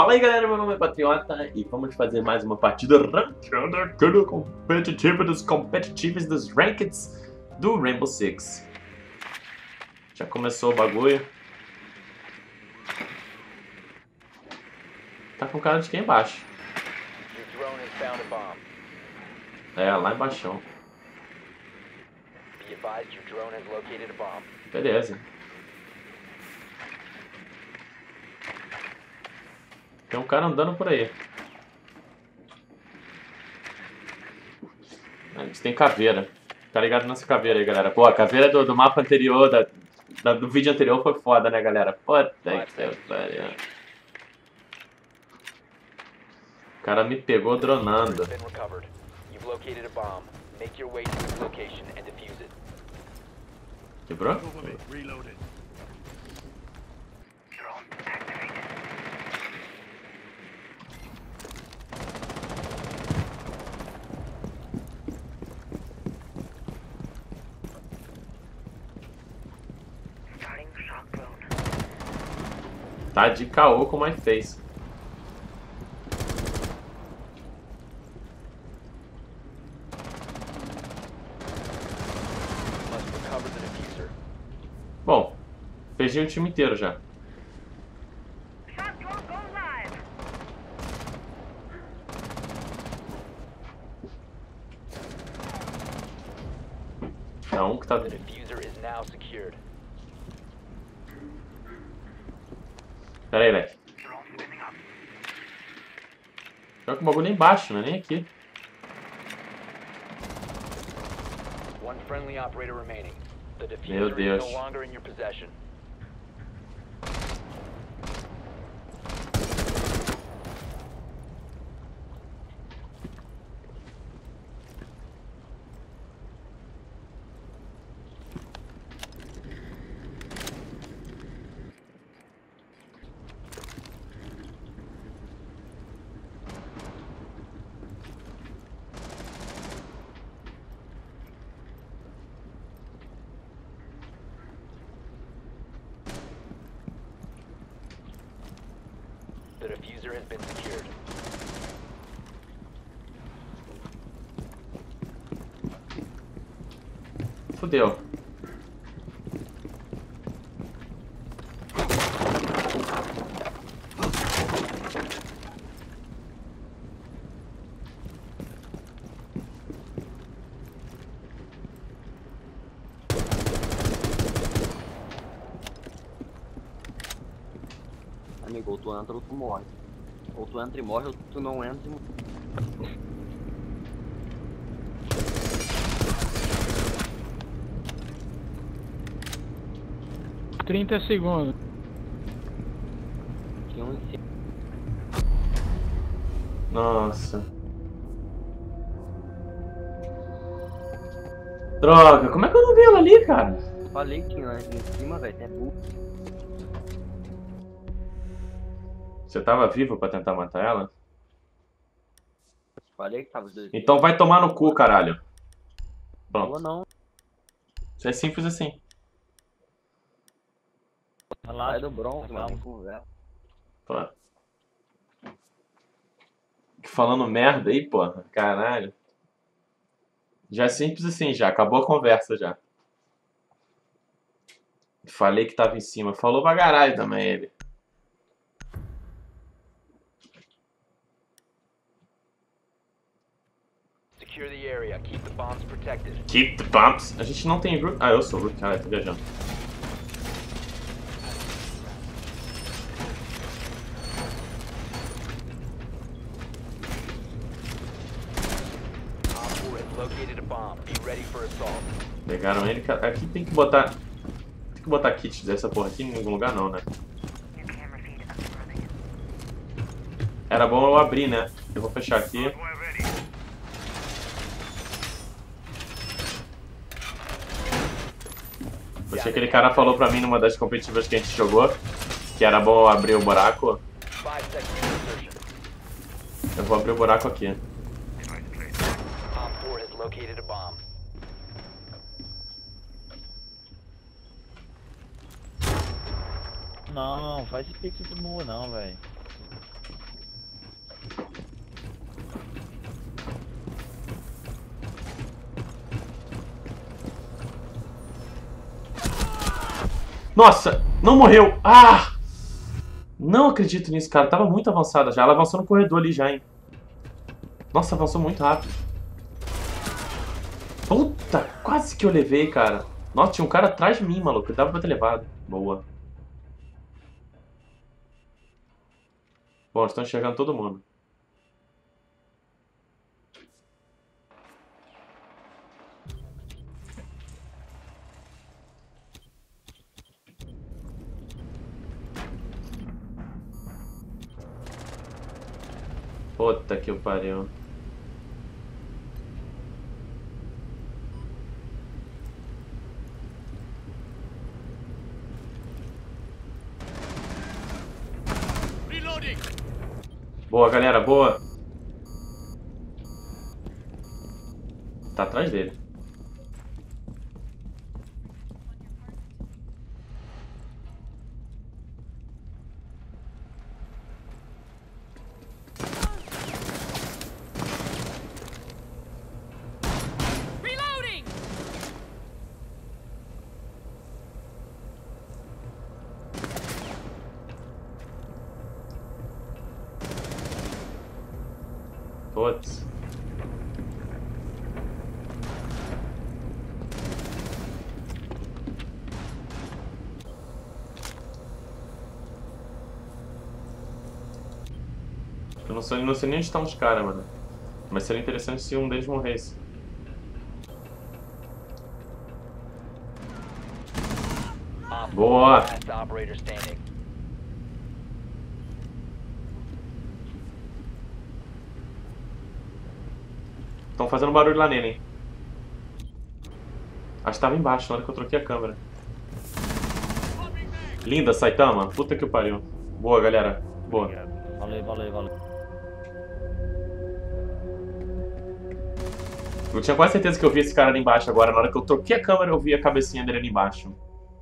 Fala aí galera, meu nome é Patriota e vamos fazer mais uma partida ranked competitiva dos rankeds do Rainbow Six. Já começou o bagulho. Tá com cara de quem embaixo. É, lá embaixo. Beleza. Tem um cara andando por aí. A gente tem caveira. Tá ligado nessa caveira aí, galera. Pô, a caveira do mapa anterior, do vídeo anterior foi foda, né, galera? Puta que pariu. O cara me pegou dronando. Quebrou? Tá de caô com my face. Bom, perdi o time inteiro já. É um que tá... Pera aí, leque. Joga o bagulho embaixo, não é nem aqui. Meu Deus. The diffuser has been secured. Fudeu. Amigo, ou tu entra ou tu morre. Ou tu entra e morre, ou tu não entra e morre. 30 segundos. Tinha um em cima. Nossa. Droga, como é que eu não vi ela ali, cara? Falei que tinha em cima, velho. É burro. Você tava vivo pra tentar matar ela? Falei que tava os dois. Então vai tomar no cu, caralho. Ou Pronto. não. Isso é simples assim. Sai do bronze, mano. Conversa. Pô. Falando merda aí, porra. Caralho. Já é simples assim, já. Acabou a conversa já. Falei que tava em cima. Falou pra caralho também ele. Secure the area. Keep the bombs protected. Keep the bumps. A gente não tem root. Ah, eu sou root. Caralho, tô viajando. Op 4 has located a bomb. Be ready for assault. Pegaram ele. Aqui tem que botar. Tem que botar kit dessa porra aqui em algum lugar não, né? Era bom eu abrir, né? Eu vou fechar aqui. Porque aquele cara falou pra mim numa das competitivas que a gente jogou que era bom eu abrir o buraco. 5 seconds to insertion. Eu vou abrir o buraco aqui. Op 4 has located a bomb. Não, faz esse pix pro morro não, velho. Nossa, não morreu. Ah! Não acredito nisso, cara. Tava muito avançada já. Ela avançou no corredor ali já, hein. Nossa, avançou muito rápido. Puta, quase que eu levei, cara. Nossa, tinha um cara atrás de mim, maluco. Dava pra ter levado. Boa. Bom, estão enxergando todo mundo. Puta que pariu. Boa, galera, boa. Tá atrás dele. Putz. Eu não sei nem onde estão os caras, mano. Mas seria interessante se um deles morresse. Boa! Last operator standing. Estão fazendo barulho lá nele, hein? Acho que tava embaixo na hora que eu troquei a câmera. Linda, Saitama. Puta que pariu. Boa, galera. Boa. Valeu, valeu, valeu. Eu tinha quase certeza que eu vi esse cara ali embaixo agora. Na hora que eu troquei a câmera, eu vi a cabecinha dele ali embaixo.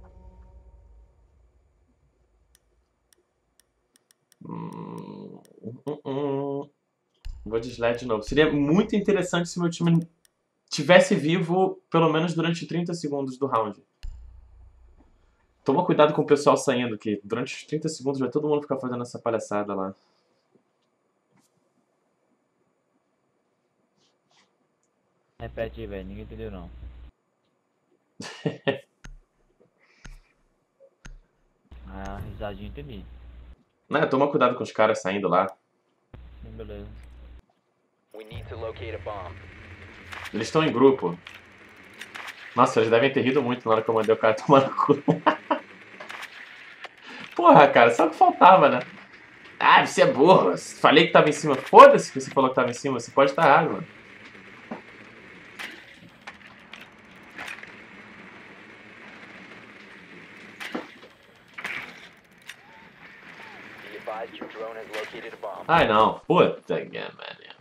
Vou de sled de novo. Seria muito interessante se meu time tivesse vivo pelo menos durante 30 segundos do round. Toma cuidado com o pessoal saindo, que durante os 30 segundos vai todo mundo ficar fazendo essa palhaçada lá. Repete aí, velho. Ninguém entendeu, não. Ah, risadinha entendi. Né, toma cuidado com os caras saindo lá. Beleza. We need to locate a bomb. Eles estão em grupo. Nossa, eles devem ter rido muito na hora que eu mandei o cara tomar no cu. Porra, cara, só o que faltava, né? Ah, você é burro. Falei que tava em cima. Foda-se que você falou que tava em cima. Você pode estar errado, mano. Be advised your drone has located a bomb. Ai, não. Puta que merda.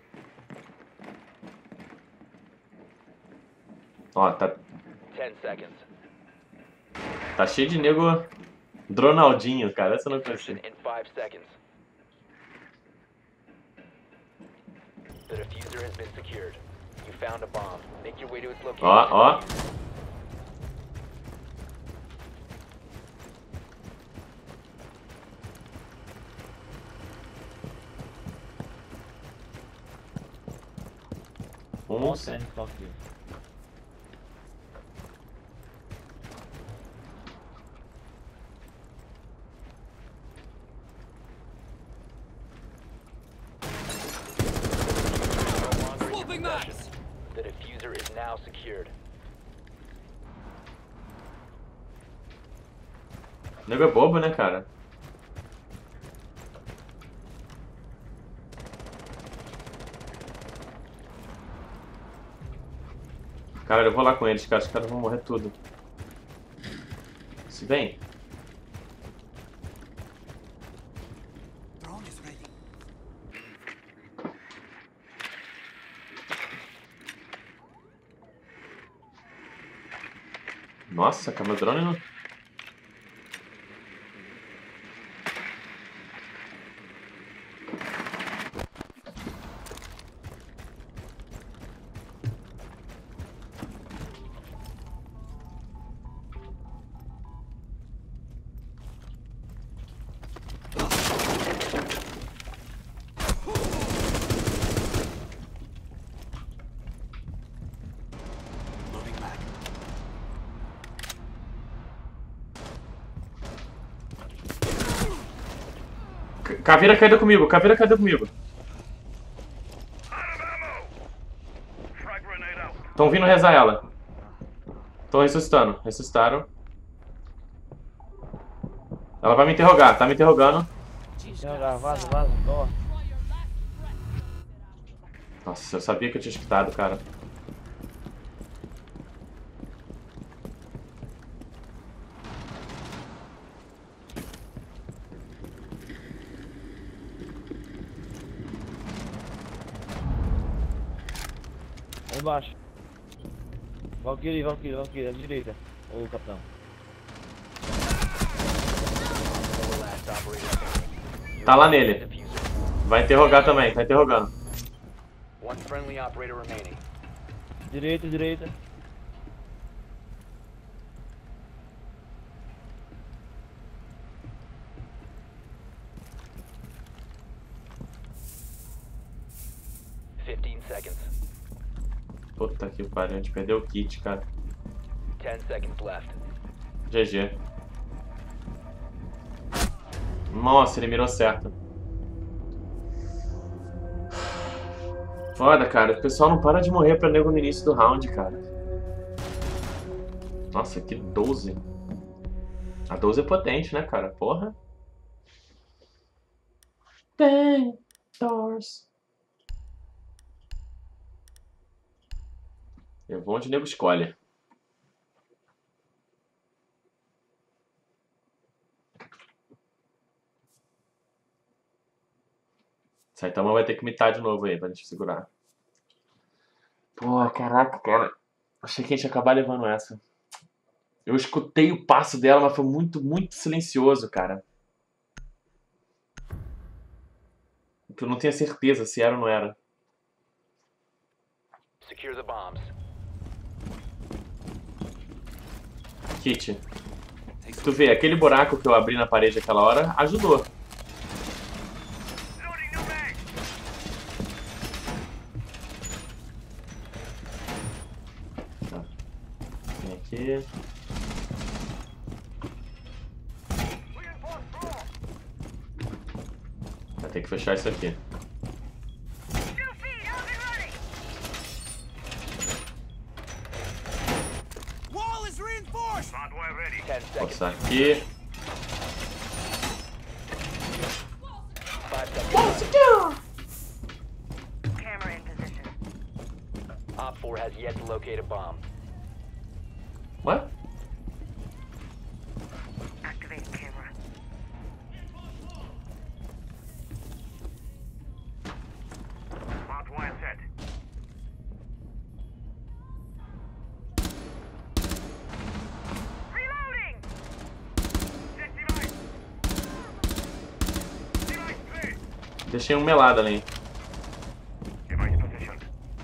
Ó, tá 10 seconds. cheio de nego Dronaldinho, cara. Essa eu não Insertion conheci. in 5 seconds. The diffuser has been secured. You found a bomb. Make your way to its location. Ó, ó. Monstro. Fuck you. No longer in your possession. The diffuser is now secured. O nego é bobo, né, cara? Cara, eu vou lá com eles, cara. Os caras vão morrer tudo. Se bem. Nossa, cara, meu drone não... Caveira caída comigo, caveira caída comigo. Estão vindo rezar ela. Estão ressuscitando, ressuscitaram. Ela vai me interrogar, tá me interrogando. Vaza, vaza, ó. Nossa, eu sabia que eu tinha escutado, cara. Aí embaixo. Valkyrie, Valkyrie, Valkyrie, à direita. Ô, capitão. Last operator standing. Tá lá nele. Diffuser. Vai interrogar também, tá interrogando. One friendly operator remaining. Direita, direita. Seconds. Puta que pariu, a gente perdeu o kit, cara. 10 seconds left. GG. Nossa, ele mirou certo. Foda, cara. O pessoal não para de morrer pra nego no início do round, cara. Nossa, que 12. A 12 é potente, né, cara? Porra. Tem doors. Eu vou onde o nego escolhe. Saitama vai ter que mitar de novo aí pra gente segurar. Pô, caraca, cara. Achei que a gente ia acabar levando essa. Eu escutei o passo dela, mas foi muito, muito silencioso, cara. Eu não tinha certeza se era ou não era. Secure the bombs. Kit. Tu vê, aquele buraco que eu abri na parede aquela hora ajudou. Tá. Vem aqui. Vai ter que fechar isso aqui. Vou passar aqui. 5 seconds. Camera in position. Op 4 has yet to locate a bomb. What? Activating camera. Smart wire set. Reloading! Set device. Device clear. Deixei um melado ali. Device position.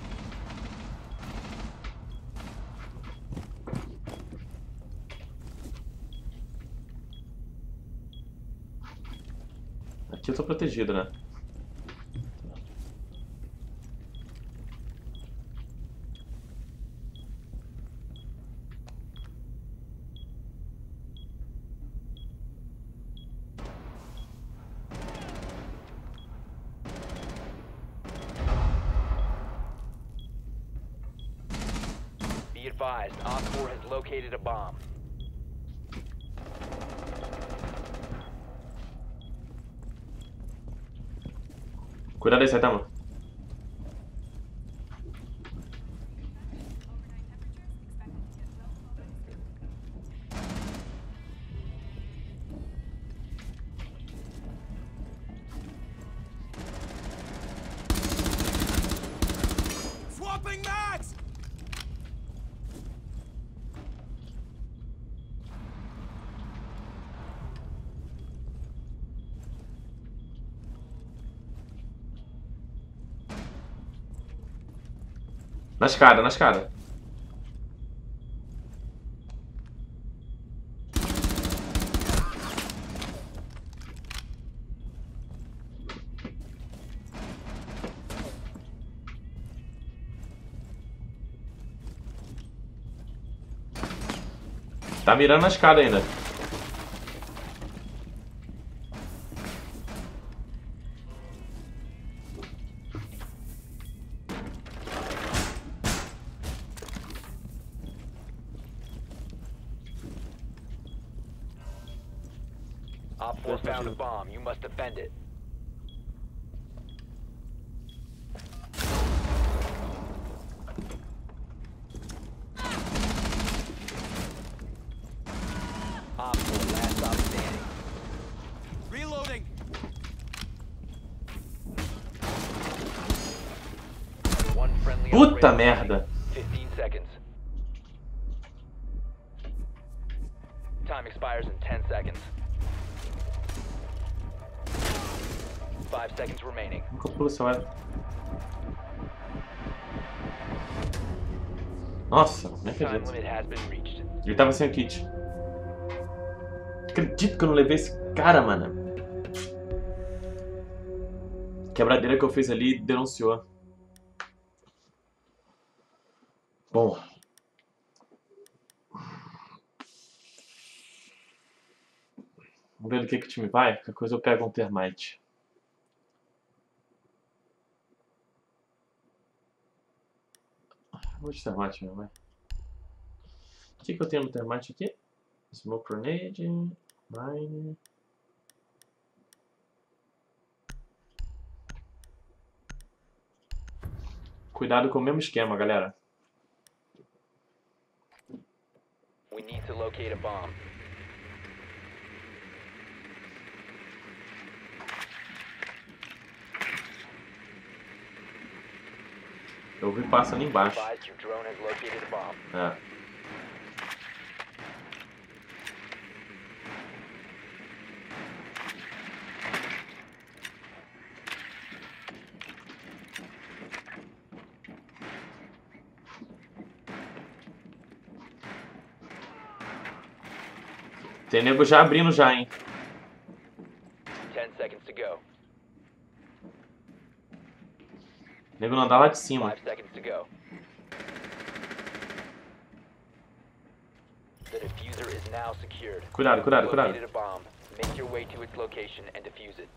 Aqui eu tô protegido, né? Be advised, Op 4 has located a bomb. Cuidado aí, Saitama. Swapping mags! Na escada, na escada. Tá mirando na escada ainda. Op 4 found a bomb. You must defend it. Op 4, last stop standing. Reloading. One friendly Puta operator merda. remaining. 15 seconds. Time expires in 10 seconds. 5 seconds remaining. Nunca pula essa hora. Nossa, não Time acredito. limit has been reached. Ele tava sem o kit. Acredito que eu não levei esse cara, mano. Quebradeira que eu fiz ali denunciou. Bom. Vamos ver do que o time vai. Qualquer coisa eu pego um termite. Vou de termite mesmo, vai. O que eu tenho no termite aqui? Smoke grenade, mine. Cuidado com o mesmo esquema, galera. We need to locate a bomb. Eu vi passa ali embaixo. Advised your drone has located a bomb. É. Tem nego já abrindo já, hein? 10 seconds to go. Nego não andar lá de cima. 5 seconds to go. The diffuser is now secured. Cuidado, cuidado, cuidado. Located a bomb. Make your way to its location and defuse it.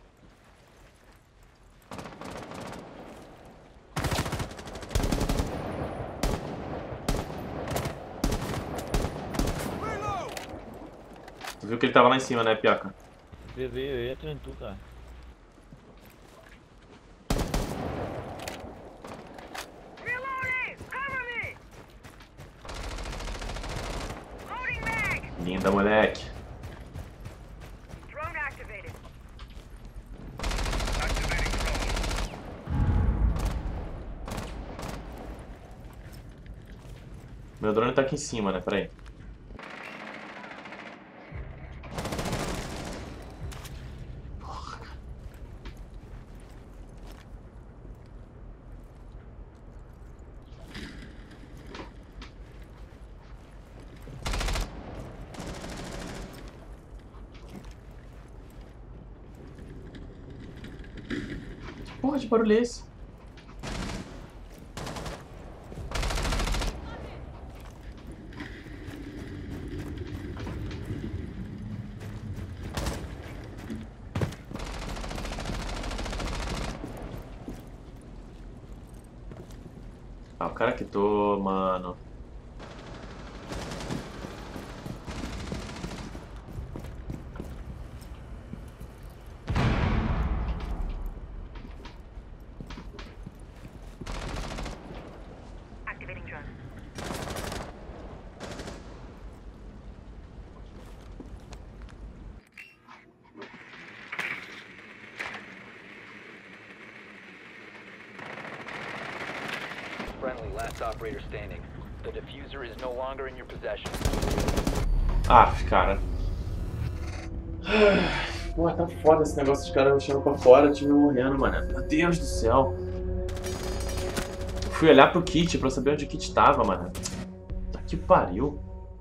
Reload. Tu viu que ele tava lá em cima, né, Piaca? Eu ia atrás de tu, cara. Reloading! Cover me! Loading mag! Linda, moleque. Drone activated. Activating drone. Meu drone tá aqui em cima, né? Pera aí. Porra, de barulho é esse? Ah, o cara quitou, mano. Activating drone. Friendly, last operator standing. The diffuser is no longer in your possession. Ah, cara. Pô, tá foda esse negócio de cara mexendo pra fora, time morrendo, mano. Meu Deus do céu. Fui olhar pro kit pra saber onde o kit tava, mano. Tá que pariu.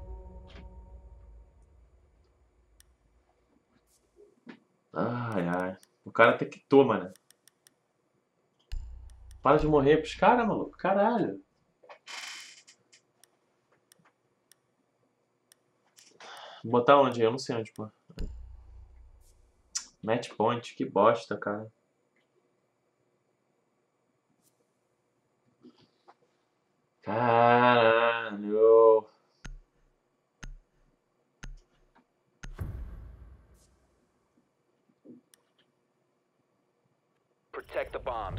Ai, ai. O cara até quitou, mano. Para de morrer pros caras, maluco. Caralho. Botar onde? Eu não sei onde, pô. Match point, que bosta, cara. Caralho. Protect the bombs.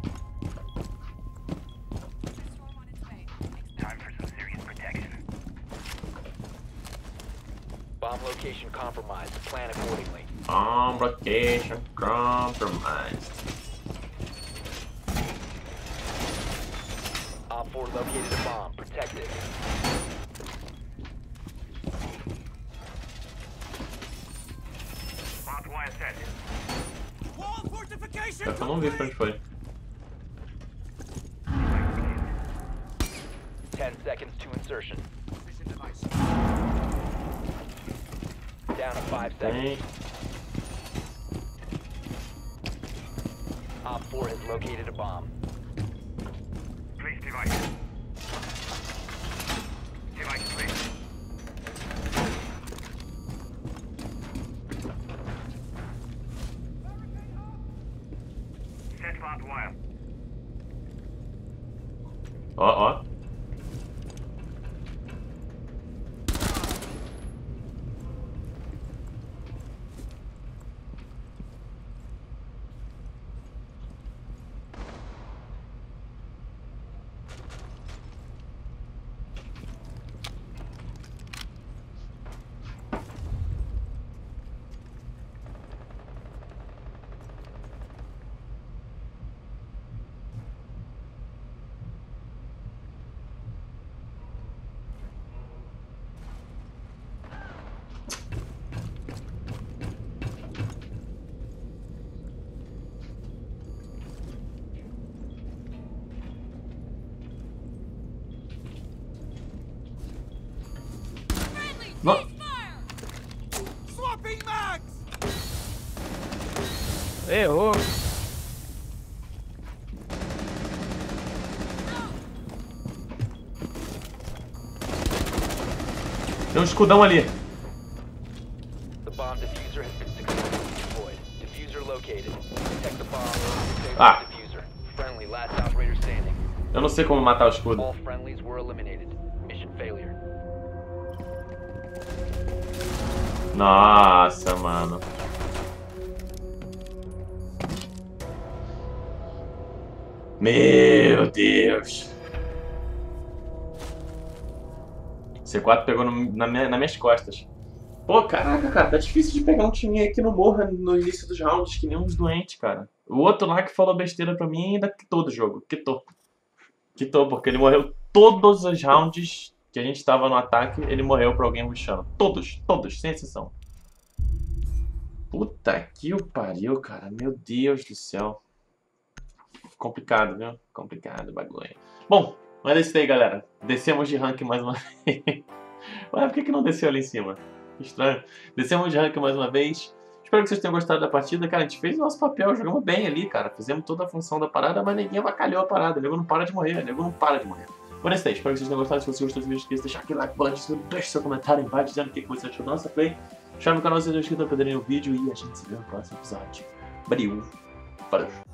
Time for some serious protection. Bomb location compromised. Plan accordingly. Location compromised. Op 4 located a bomb. Protect it. Barbed wire set. Wall fortification Eu não vi pra onde foi. 10 seconds to insertion. Precision device. Down to 5 seconds. Tem. Op 4 has located a bomb. Place device. Device placed. Set barbed wire. Ó, ó. Não. Swapping mags! Errou. Tem um escudão ali. The bomb diffuser has been successfully deployed. Diffuser located. Protect the bomb. Disable Ah. the diffuser. Friendly, last operator standing. Eu não sei como matar o escudo. All friendlies were eliminated. Mission failure. Nossa, mano. Meu Deus. C4 pegou nas minhas costas. Pô, caraca, cara, tá difícil de pegar um time aí que não morra no início dos rounds, que nem uns doentes, cara. O outro lá que falou besteira pra mim ainda quitou do jogo. Quitou, porque ele morreu todos os rounds que a gente tava no ataque, ele morreu pra alguém rushando. Todos, sem exceção. Puta que o pariu, cara. Meu Deus do céu. Complicado, viu? Complicado o bagulho. Bom, mas é isso aí, galera. Descemos de rank mais uma vez. Ué, por que não desceu ali em cima? Estranho. Descemos de rank mais uma vez. Espero que vocês tenham gostado da partida. Cara, a gente fez o nosso papel, jogamos bem ali, cara. Fizemos toda a função da parada, mas ninguém avacalhou a parada. O nego não para de morrer, o nego não para de morrer. Por isso aí, espero que vocês tenham gostado. Se você gostou do vídeo, esqueça de deixar aquele like, deixe seu comentário embaixo dizendo o que você achou da nossa play. Chame no canal se não é inscrito para perderem o vídeo e a gente se vê no próximo episódio. Valeu! Falou!